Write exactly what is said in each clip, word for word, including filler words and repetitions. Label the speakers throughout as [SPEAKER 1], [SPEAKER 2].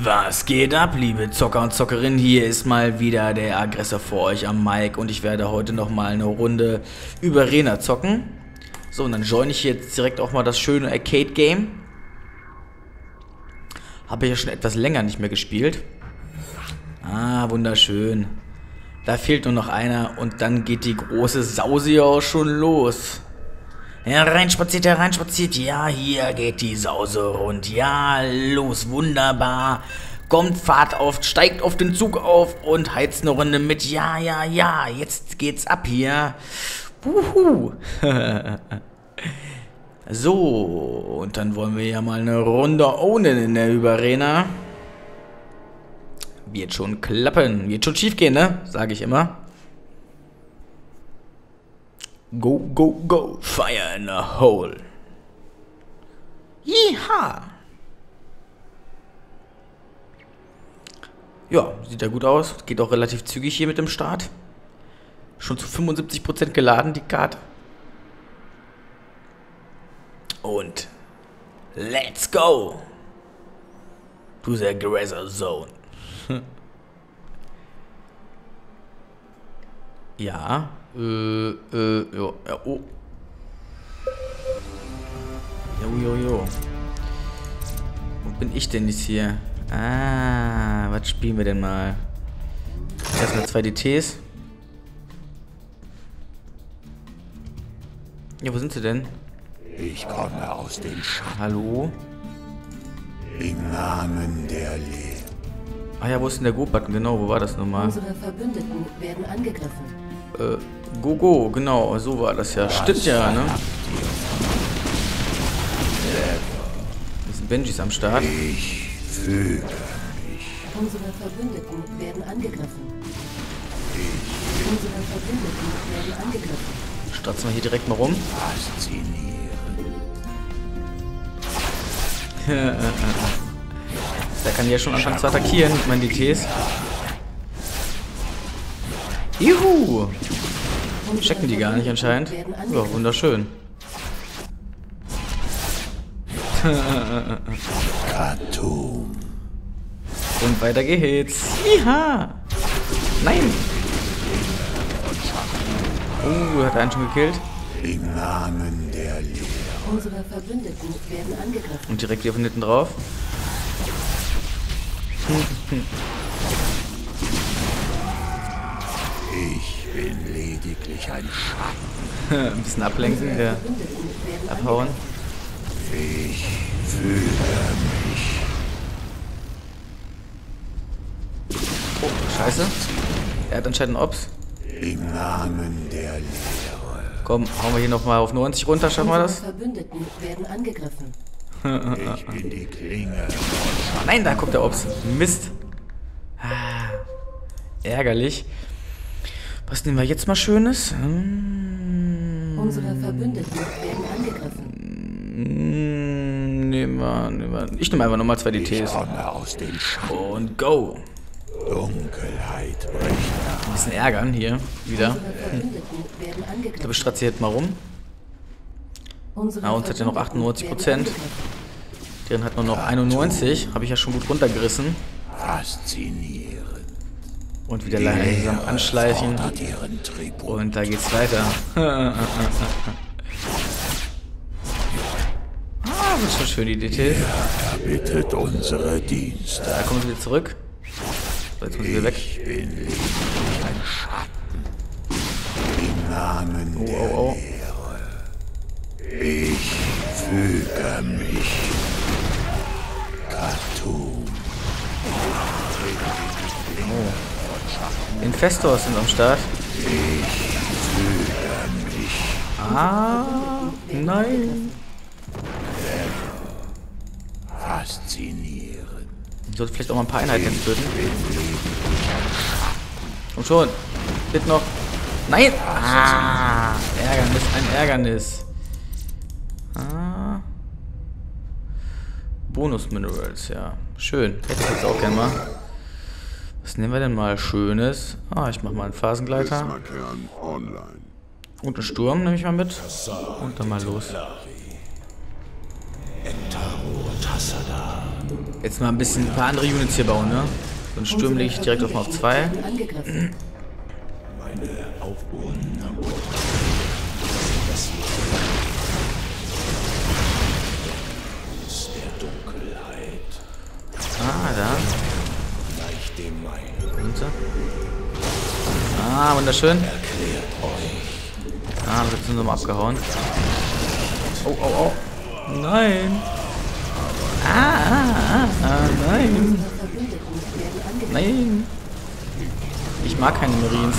[SPEAKER 1] Was geht ab, liebe Zocker und Zockerinnen? Hier ist mal wieder der Aggressor für euch am Mic und ich werde heute nochmal eine Runde über Arena zocken. So, und dann join ich jetzt direkt auch mal das schöne Arcade-Game. Habe ich ja schon etwas länger nicht mehr gespielt. Ah, wunderschön. Da fehlt nur noch einer und dann geht die große Sause auch schon los. Hereinspaziert, hereinspaziert. Ja, hier geht die Sause rund. Ja, los, wunderbar. Kommt, fahrt auf, steigt auf den Zug auf und heizt eine Runde mit. Ja, ja, ja, jetzt geht's ab hier. Wuhu. So, und dann wollen wir ja mal eine Runde ownen in der Überarena. Wird schon klappen. Wird schon schief gehen, ne? Sage ich immer. Go, go, go. Fire in a hole. Jiha. Ja, sieht ja gut aus. Geht auch relativ zügig hier mit dem Start. Schon zu fünfundsiebzig Prozent geladen, die Karte. Und let's go to the Aggressor Zone. Ja, äh, äh, jo, ja, oh. Jo, jo, jo. Wo bin ich denn jetzt hier? Ah, was spielen wir denn mal? Erstmal zwei D Ts. Ja, wo sind sie denn?
[SPEAKER 2] Ich komme aus den Schatten.
[SPEAKER 1] Hallo?
[SPEAKER 2] Im Namen der Lehre.
[SPEAKER 1] Ah ja, wo ist denn der Go-Button? Genau, wo war das nochmal?
[SPEAKER 3] Unsere Verbündeten werden angegriffen.
[SPEAKER 1] Äh, Go, Go, genau, so war das ja. Stimmt ja, ne? Hier sind Benjis am Start.
[SPEAKER 2] Ich füge mich.
[SPEAKER 3] Unsere Verbündeten werden angegriffen. Unsere Verbündeten werden angegriffen.
[SPEAKER 1] Stratzen wir hier direkt mal rum.
[SPEAKER 2] Faszinierend.
[SPEAKER 1] Da kann ich ja schon anfangen zu attackieren mit meinen D Ts. Juhu! Checken die gar nicht anscheinend. Ja, wunderschön.
[SPEAKER 2] Khartoum.
[SPEAKER 1] Und weiter geht's. Jiha! Nein! Oh, hat er einen schon gekillt.
[SPEAKER 2] Im Namen der Lehre.
[SPEAKER 3] Unsere Verbündeten werden angegriffen.
[SPEAKER 1] Und direkt hier von hinten drauf.
[SPEAKER 2] Ich bin lediglich ein Schatten.
[SPEAKER 1] Ein bisschen ablenken, ja. Abhauen.
[SPEAKER 2] Ich fühle mich.
[SPEAKER 1] Oh, scheiße. Er hat anscheinend einen Ops.
[SPEAKER 2] Im Namen der Lehre.
[SPEAKER 1] Komm, hauen wir hier nochmal auf neunzig runter, schaffen wir das?
[SPEAKER 3] Unsere Verbündeten werden angegriffen.
[SPEAKER 2] Ich bin die Klinge.
[SPEAKER 1] Nein, da kommt der Ops. Mist. Ah, ärgerlich. Was nehmen wir jetzt mal Schönes? Hm.
[SPEAKER 3] Unsere Verbündeten werden angegriffen.
[SPEAKER 1] Hm, nehmen wir, nehmen wir. Ich nehme einfach nochmal zwei D
[SPEAKER 2] Ich
[SPEAKER 1] Ts.
[SPEAKER 2] komme aus den Schatten.
[SPEAKER 1] Und go.
[SPEAKER 2] Dunkelheit bricht
[SPEAKER 1] Ein bisschen ärgern hier wieder.
[SPEAKER 3] Unsere Verbündeten werden
[SPEAKER 1] Ich glaube,
[SPEAKER 3] angegriffen.
[SPEAKER 1] ich stratze hier jetzt mal rum.
[SPEAKER 3] Unsere
[SPEAKER 1] Ah, uns hat ja noch
[SPEAKER 3] Verbündeten
[SPEAKER 1] achtundneunzig
[SPEAKER 3] werden
[SPEAKER 1] Prozent.
[SPEAKER 3] angegriffen.
[SPEAKER 1] Deren hat nur noch einundneunzig. Habe ich ja schon gut runtergerissen.
[SPEAKER 2] faszinierend.
[SPEAKER 1] Und wieder langsam anschleichen.
[SPEAKER 2] Fordert ihren Tribut.
[SPEAKER 1] Und da geht's weiter. Ah, das ist schon schön, die D T.
[SPEAKER 2] Er bittet unsere Dienste.
[SPEAKER 1] Da kommen sie wieder zurück. So, jetzt muss sie wieder weg.
[SPEAKER 2] Ich bin lediglich ein Schatten. Im Namen
[SPEAKER 1] Oh,
[SPEAKER 2] der
[SPEAKER 1] oh, oh.
[SPEAKER 2] Lehre. Ich füge mich. Khartoum.
[SPEAKER 1] Infestors sind am Start.
[SPEAKER 2] Ich füge mich.
[SPEAKER 1] Ah, nein.
[SPEAKER 2] Faszinierend.
[SPEAKER 1] Ich sollte vielleicht auch mal ein paar Einheiten jetzt töten. Komm schon. Bitte noch. Nein! Ah, Ärgernis, ein Ärgernis. Ah. Bonus-Minerals, ja. Schön. Hätte ich jetzt auch gerne mal. Was nehmen wir denn mal Schönes? Ah, ich mach mal einen Phasengleiter.
[SPEAKER 4] Prismakern online.
[SPEAKER 1] Und einen Sturm nehme ich mal mit. Und dann mal los.
[SPEAKER 2] Entaro Tassada.
[SPEAKER 1] Jetzt mal ein bisschen ein paar andere Units hier bauen, ne? So ein Sturmlicht direkt auf Mark zwei.
[SPEAKER 3] Werden angegriffen.
[SPEAKER 2] Meine Aufbohren am Boden. Das der Dunkelheit.
[SPEAKER 1] Ah, da.
[SPEAKER 2] Gleich dem meinen.
[SPEAKER 1] Runter. Ah, wunderschön.
[SPEAKER 2] Erklärt euch.
[SPEAKER 1] Ah, jetzt sind sie mal abgehauen. Oh, oh, oh. Nein. Ah, ah, ah, ah, nein.
[SPEAKER 3] Unsere Verbündeten werden angegriffen.
[SPEAKER 1] Nein. Ich mag keine Marines.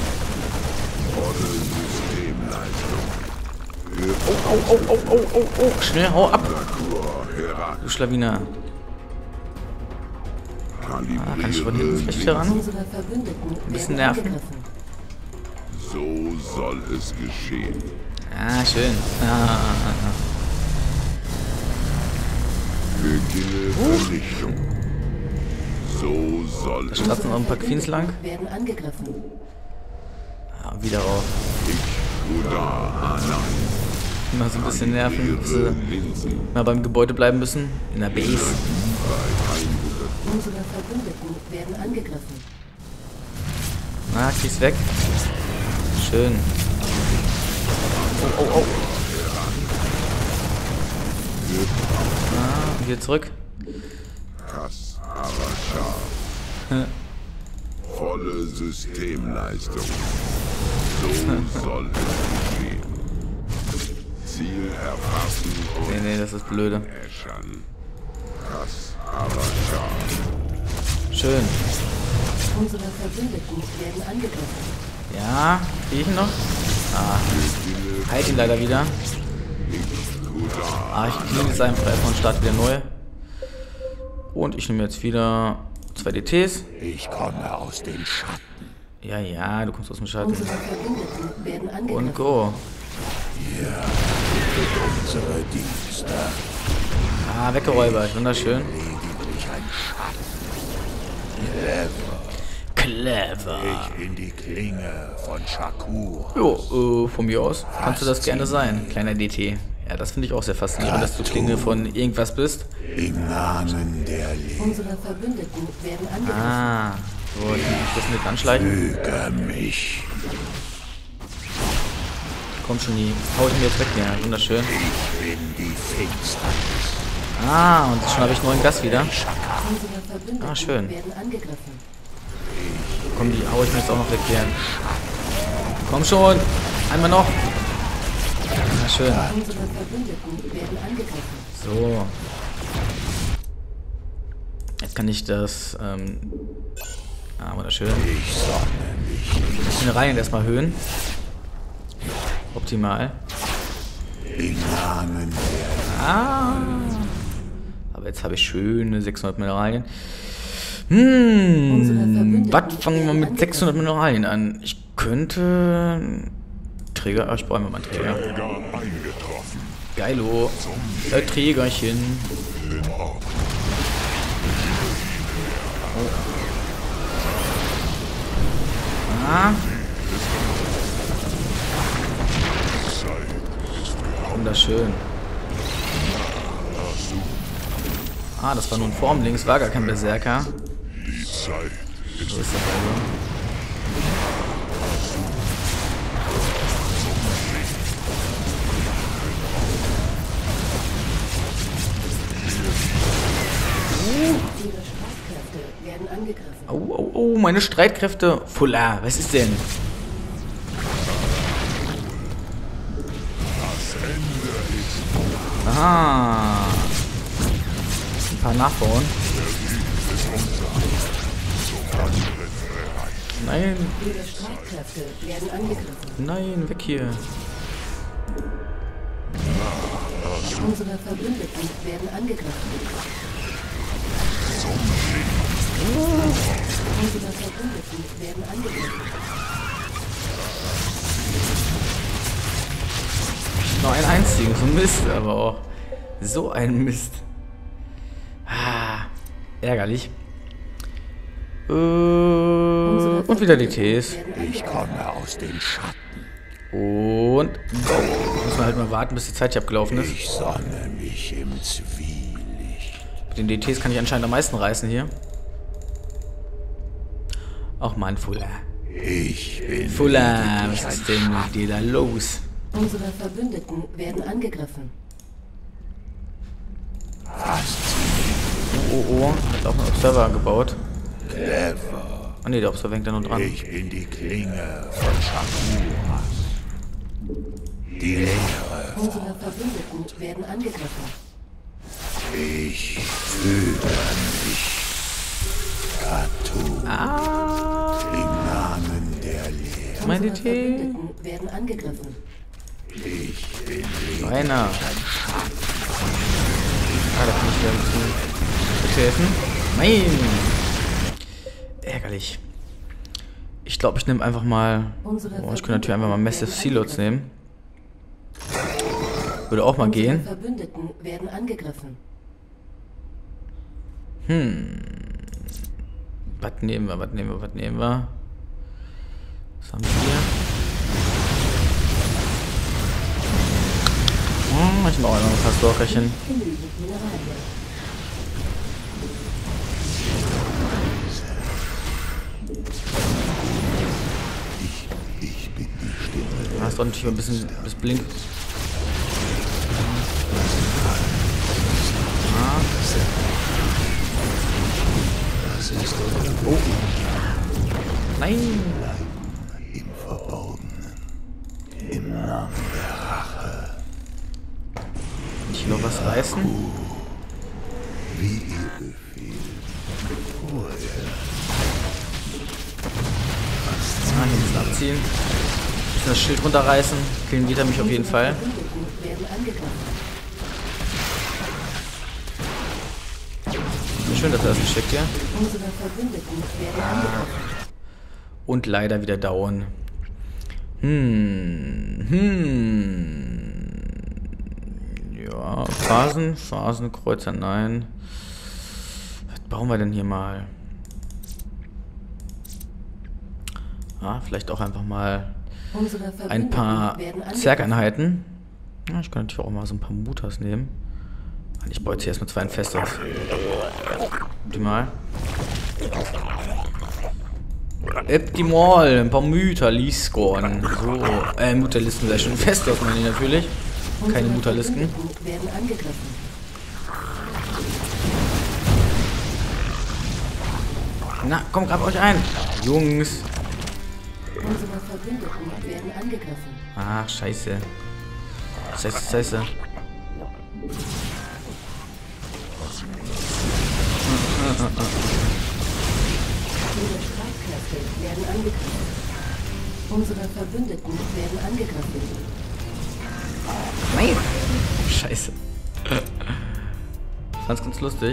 [SPEAKER 1] Oh, oh, oh, oh, oh, oh, oh. Schnell, hau ab. Du Schlawiner. Ah, kann ich von hinten vielleicht hier ran?
[SPEAKER 3] Unsere Verbündeten
[SPEAKER 1] Ein bisschen
[SPEAKER 3] werden
[SPEAKER 1] nerven.
[SPEAKER 3] angegriffen.
[SPEAKER 2] So soll es geschehen.
[SPEAKER 1] Ah, schön. Ah, ah, ah.
[SPEAKER 2] Beginne Vernichtung. So soll
[SPEAKER 1] Da
[SPEAKER 2] es.
[SPEAKER 1] stratzen noch ein paar Queens lang.
[SPEAKER 3] Werden angegriffen.
[SPEAKER 1] Ah, wieder rauf.
[SPEAKER 2] Buddha Anand.
[SPEAKER 1] Mal so ein bisschen nerven, bis sie
[SPEAKER 2] Linsen.
[SPEAKER 1] mal beim Gebäude bleiben müssen. In der Base.
[SPEAKER 3] Unsere Verbündeten werden angegriffen.
[SPEAKER 1] Na, krieg's weg. Schön. Oh, oh, oh. Ah, wieder zurück.
[SPEAKER 2] Kass, aber scharf. Volle Systemleistung. So soll es geschehen. Ziel erfassen
[SPEAKER 1] Nee,
[SPEAKER 2] und
[SPEAKER 1] nee, das ist blöde.
[SPEAKER 2] äschern. Kass, aber scharf.
[SPEAKER 1] Schön.
[SPEAKER 3] Unsere Verbündeten werden angegriffen.
[SPEAKER 1] Ja, krieg ich ihn noch? Ah, halt ihn leider wieder. Ah, ich nehme jetzt einfach erstmal und starte wieder neu. Und ich nehme jetzt wieder zwei D Ts.
[SPEAKER 2] Ich komme aus den Schatten.
[SPEAKER 1] Ja, ja, du kommst aus dem Schatten.
[SPEAKER 3] Unsere Verbündeten werden
[SPEAKER 1] Und
[SPEAKER 3] angegriffen.
[SPEAKER 1] go.
[SPEAKER 2] Unsere Dienste.
[SPEAKER 1] Ah, weggeräubert. Wunderschön.
[SPEAKER 2] Lediglich ein Schatten.
[SPEAKER 1] Clever.
[SPEAKER 2] Ich bin die Klinge von Shakur.
[SPEAKER 1] Jo, äh, von mir aus kannst du das gerne sein, kleiner D T. Ja, das finde ich auch sehr faszinierend, dass du Klinge von irgendwas bist.
[SPEAKER 2] Im Namen der Liebe.
[SPEAKER 3] Unsere Verbündeten werden angegriffen.
[SPEAKER 1] Ah, so, ich muss das mit anschleichen.
[SPEAKER 2] Füge mich.
[SPEAKER 1] Komm schon, die hau ich mir jetzt weg, ja, wunderschön.
[SPEAKER 2] Ich bin die Finsternis.
[SPEAKER 1] Ah, und schon habe ich neuen Gast wieder.
[SPEAKER 3] Unsere Verbündeten
[SPEAKER 1] Ah, schön.
[SPEAKER 3] werden angegriffen.
[SPEAKER 1] Komm, die hau ich mir jetzt auch noch weg hier. Komm schon, einmal noch. Na schön.
[SPEAKER 3] Unsere Verbündeten werden angegriffen.
[SPEAKER 1] So. Jetzt kann ich das, ähm... Ah, wunderschön.
[SPEAKER 2] Ich sonne mich
[SPEAKER 1] Die Mineralien erstmal erhöhen. Optimal.
[SPEAKER 2] im Namen der
[SPEAKER 1] Ah. Aber jetzt habe ich schöne sechshundert Mineralien. Hm, was fangen wir mit sechshundert Mineralien an? Ich könnte... Träger, ach, ich brauche immer mal einen Träger.
[SPEAKER 2] Träger eingetroffen.
[SPEAKER 1] Geilo. Äh, Trägerchen.
[SPEAKER 2] In Ordnung.
[SPEAKER 1] Ah. Wunderschön. Ah, das war nur ein Formlinks, war gar kein Berserker.
[SPEAKER 2] Die Zeit ist
[SPEAKER 1] So ist das also.
[SPEAKER 3] Ihre Streitkräfte werden angegriffen.
[SPEAKER 1] Oh, oh, oh, meine Streitkräfte. Fuller, was ist denn? Aha. Ein paar nachbauen. Nein,
[SPEAKER 3] Ihre Streitkräfte werden angegriffen.
[SPEAKER 1] nein, weg hier.
[SPEAKER 3] Unsere Verbündeten werden angegriffen. Unsere Verbündeten werden angegriffen.
[SPEAKER 1] Noch einen einzigen, so Mist, aber auch. So ein Mist. Ah, ärgerlich. Äh, und wieder die Ts.
[SPEAKER 2] Ich komme aus den Schatten.
[SPEAKER 1] Und go. Muss man halt mal warten, bis die Zeit hier abgelaufen ist.
[SPEAKER 2] Ich sonne mich im Zwielicht.
[SPEAKER 1] Mit Den D Ts kann ich anscheinend am meisten reißen hier. Auch mal ein Fuller.
[SPEAKER 2] Ich bin
[SPEAKER 1] Fuller, was ist denn mit dir da los?
[SPEAKER 3] Unsere Verbündeten werden angegriffen.
[SPEAKER 1] Oh, oh, oh. Hat auch einen Observer gebaut.
[SPEAKER 2] clever.
[SPEAKER 1] Ah ne, der Observer hängt da noch dran.
[SPEAKER 2] Ich bin die Klinge von Shakuras. Die längere.
[SPEAKER 3] Unsere Verbündeten werden angegriffen.
[SPEAKER 2] Ich fühle mich. Katu.
[SPEAKER 1] Ah,
[SPEAKER 2] Im Namen der Lehre.
[SPEAKER 1] meine
[SPEAKER 3] Unsere
[SPEAKER 1] Tee.
[SPEAKER 3] Verbündeten werden angegriffen.
[SPEAKER 2] Ich bin
[SPEAKER 1] Einer. Ah, da kann ich wieder ein bisschen mithelfen. Nein! Ärgerlich. Ich glaube, ich nehme einfach mal...
[SPEAKER 3] Unsere
[SPEAKER 1] Oh, ich könnte natürlich einfach mal Massive
[SPEAKER 3] Verbündeten
[SPEAKER 1] Silos nehmen. Würde auch mal
[SPEAKER 3] Unsere
[SPEAKER 1] gehen.
[SPEAKER 3] Verbündeten werden angegriffen.
[SPEAKER 1] Hm. Was nehmen wir, was nehmen wir, was nehmen wir? Was haben wir hier? Hm, ich mache auch noch ein paar Storcherchen.
[SPEAKER 3] Genügend Mineralien.
[SPEAKER 2] Ich bin die Stimme.
[SPEAKER 1] Da hast du natürlich ein bisschen das Blink. Ah. Oh. Nein!
[SPEAKER 2] Im Verborgenen. Im Namen der Rache.
[SPEAKER 1] Kann ich noch was reißen?
[SPEAKER 2] Wie ihr Befehl.
[SPEAKER 1] Ah, hier müssen abziehen. Bisschen das Schild runterreißen. Killen geht er mich auf jeden Fall.
[SPEAKER 3] Verbündeten werden angegriffen.
[SPEAKER 1] Schön, dass er das geschickt hier.
[SPEAKER 3] Unsere Verbündeten werden angegriffen.
[SPEAKER 1] Und leider wieder down. Hm. Hm. Ja, Phasen. Phasenkreuzer, nein. Was bauen wir denn hier mal? Ah, vielleicht auch einfach mal
[SPEAKER 3] Unsere
[SPEAKER 1] ein
[SPEAKER 3] Verbündeten
[SPEAKER 1] paar
[SPEAKER 3] werden angegriffen.
[SPEAKER 1] Zergeinheiten. Ja, ich kann natürlich auch mal so ein paar Mutas nehmen. Ich baue jetzt hier erstmal zwei fest aus. Optimal. Optimal. Ein paar Mutalisken. So. Äh, Mutalisten sei schon fest aus, meine ich natürlich. Keine
[SPEAKER 3] Unsere
[SPEAKER 1] Mutalisken.
[SPEAKER 3] Verbündeten werden angegriffen.
[SPEAKER 1] Na, komm, grab euch ein. Jungs.
[SPEAKER 3] Unsere Verbündeten werden angegriffen.
[SPEAKER 1] Ach, scheiße. Scheiße, scheiße.
[SPEAKER 3] Unsere Streitkräfte werden angegriffen. Unsere Verbündeten werden angegriffen.
[SPEAKER 1] Nein. Scheiße. Fand's ganz lustig.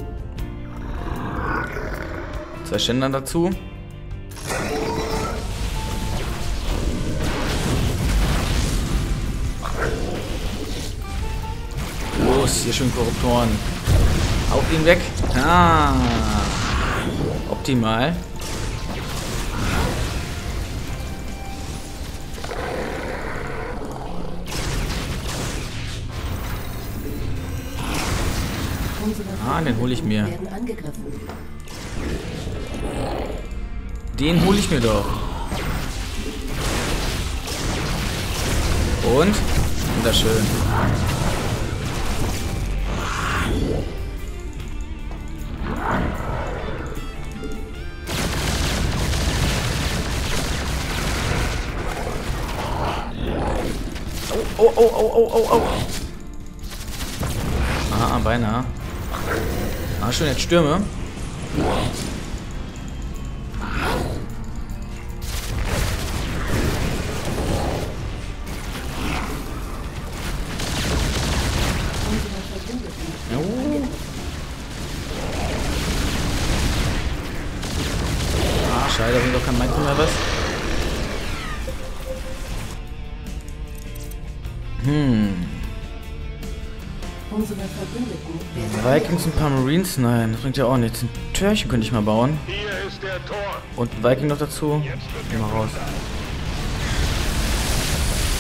[SPEAKER 1] Zwei Ständer dazu. Los, hier schön Korruptoren. Auf ihn weg. Ah. Optimal.
[SPEAKER 3] Unsere
[SPEAKER 1] Ah, den hole ich mir.
[SPEAKER 3] werden angegriffen.
[SPEAKER 1] Den hole ich mir doch. Und? Wunderschön. Oh, oh, oh, oh, oh, oh. Ah, beinahe. Ah, schön, jetzt Stürme.
[SPEAKER 3] Unsere Verbündeten
[SPEAKER 1] Oh. Ah, schade, da bringt doch kein Micro mehr was. Hm.
[SPEAKER 3] Unsere Verbündeten werden
[SPEAKER 1] Vikings und ein paar Marines? Nein, das bringt ja auch nichts. Ein Türchen könnte ich mal bauen.
[SPEAKER 4] Hier ist der Tor.
[SPEAKER 1] Und ein Viking noch dazu. Geh mal raus.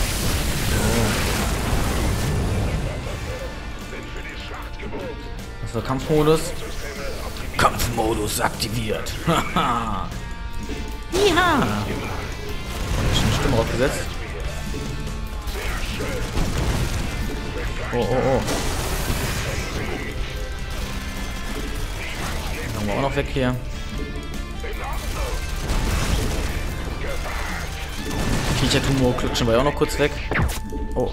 [SPEAKER 4] Bin für die Schlacht geboten.
[SPEAKER 1] Was So, Kampfmodus. Kampfmodus aktiviert. Haha. Ja. Schon eine Stimme aufgesetzt. Oh, oh, oh. Dann wir auch noch weg hier. Viecher-Tumor klutschen wir auch noch kurz weg. Oh.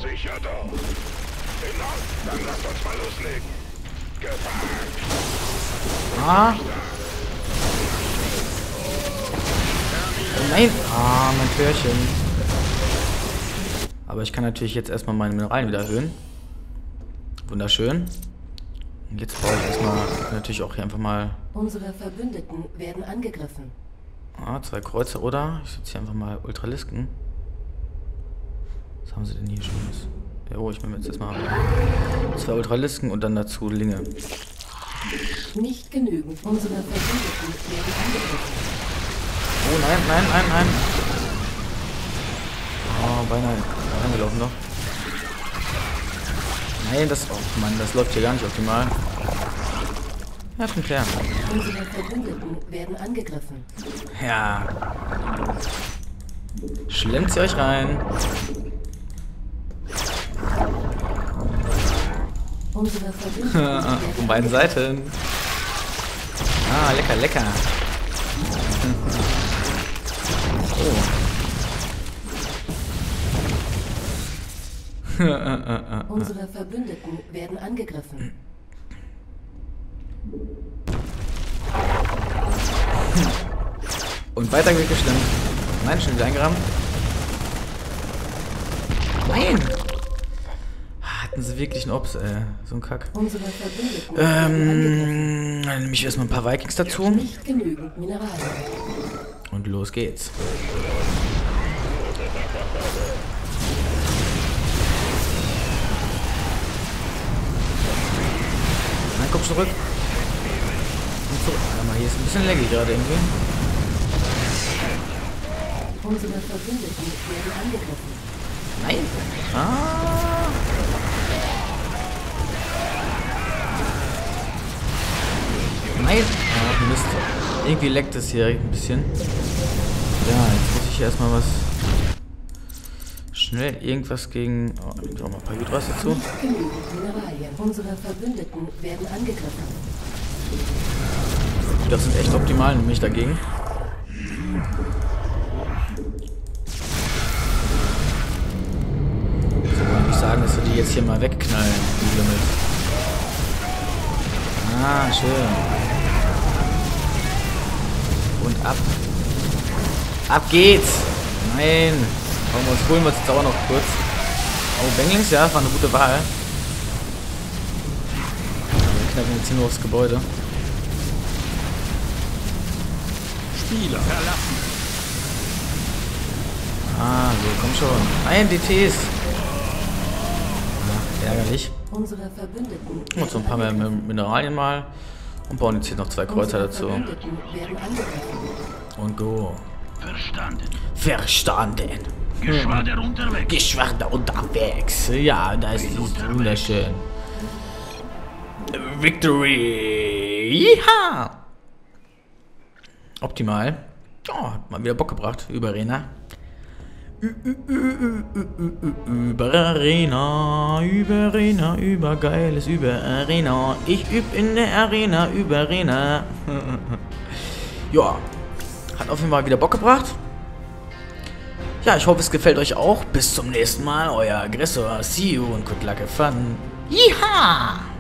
[SPEAKER 1] Ah. Oh nein. Ah, mein Türchen. Aber ich kann natürlich jetzt erstmal meine Mineralien wieder erhöhen. Wunderschön. Und jetzt brauche ich erstmal natürlich auch hier einfach mal...
[SPEAKER 3] Unsere Verbündeten werden angegriffen.
[SPEAKER 1] Ah, zwei Kreuze, oder? Ich setze hier einfach mal Ultralisken. Was haben sie denn hier schon? Ja, oh, ich nehme jetzt erstmal zwei Ultralisken und dann dazu Linge.
[SPEAKER 3] Nicht genügend. Unsere Verbündeten werden angegriffen.
[SPEAKER 1] Oh nein, nein, nein, nein. Oh, beinahe reingelaufen noch. Nein, das... Oh Mann, das läuft hier gar nicht optimal. Ja, schon klar.
[SPEAKER 3] Unsere Verbündeten werden angegriffen.
[SPEAKER 1] Ja. Schlemmt sie euch rein.
[SPEAKER 3] Unsere Verbündeten
[SPEAKER 1] Von beiden Seiten. Ah, lecker, lecker. Oh.
[SPEAKER 3] Unsere Verbündeten werden angegriffen.
[SPEAKER 1] Und weiter wird gestimmt. Nein, schnell wieder eingerammt. Nein! Hatten sie wirklich einen Ops, ey. So ein Kack.
[SPEAKER 3] Unsere Verbündeten werden angegriffen.
[SPEAKER 1] Ähm, dann nehme ich erstmal ein paar Vikings dazu.
[SPEAKER 3] Nicht genügend Mineralien.
[SPEAKER 1] Und los geht's. Nein, komm zurück. Komm zurück. Warte mal, hier ist ein bisschen laggy gerade irgendwie.
[SPEAKER 3] Unsere Verbündeten werden angegriffen.
[SPEAKER 1] Nein. Ah. Nein. Ah, Mist. Irgendwie leckt es hier ein bisschen. Ja, jetzt muss ich hier erstmal was... Schnell irgendwas gegen... Oh, ich brauche mal ein paar Hydras dazu.
[SPEAKER 3] Nicht genügend Mineralien. Unsere Verbündeten werden angegriffen.
[SPEAKER 1] Das sind echt optimal, nämlich dagegen. So wollte ich sagen, dass wir die jetzt hier mal wegknallen, die Lümmels. Ah, schön. Und ab. Ab geht's! Nein! Warum uns holen wir uns jetzt auch noch kurz. Oh, Banglings, ja, war eine gute Wahl. Wir knappen jetzt hier nur aufs Gebäude.
[SPEAKER 2] Spieler verlassen.
[SPEAKER 1] Ah, so, komm schon. Nein, D Ts! Ja, ärgerlich.
[SPEAKER 3] Unsere Verbündeten
[SPEAKER 1] Und so ein paar mehr Mineralien mal. Und bauen jetzt hier noch zwei Kreuzer dazu.
[SPEAKER 3] Verbündeten werden angegriffen.
[SPEAKER 1] Und go.
[SPEAKER 2] Verstanden.
[SPEAKER 1] Verstanden.
[SPEAKER 2] Geschwader unterwegs.
[SPEAKER 1] Geschwader unterwegs. Ja, da ist es wunderschön. Victory! Ja! Optimal. Oh, hat mal wieder Bock gebracht. Über Arena. Über Arena, über Arena, über geiles, über Arena. Ich üb in der Arena, über Arena. Ja, hat auf jeden Fall wieder Bock gebracht. Ja, ich hoffe, es gefällt euch auch. Bis zum nächsten Mal, euer Aggressor. See you und good luck and fun. Yeehaw!